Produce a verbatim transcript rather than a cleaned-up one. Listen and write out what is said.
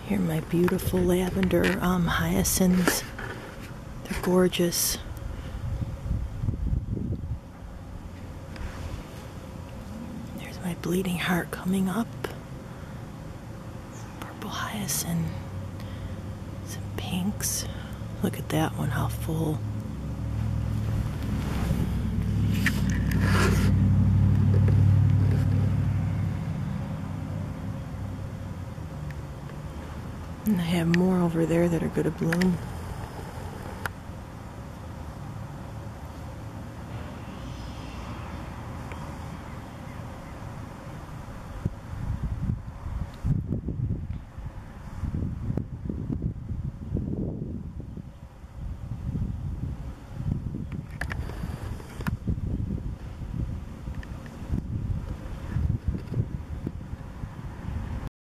Here are my beautiful lavender um, hyacinths. They're gorgeous. There's my bleeding heart coming up. Purple hyacinth. Some pinks. Look at that one, how full. And I have more over there that are going to bloom.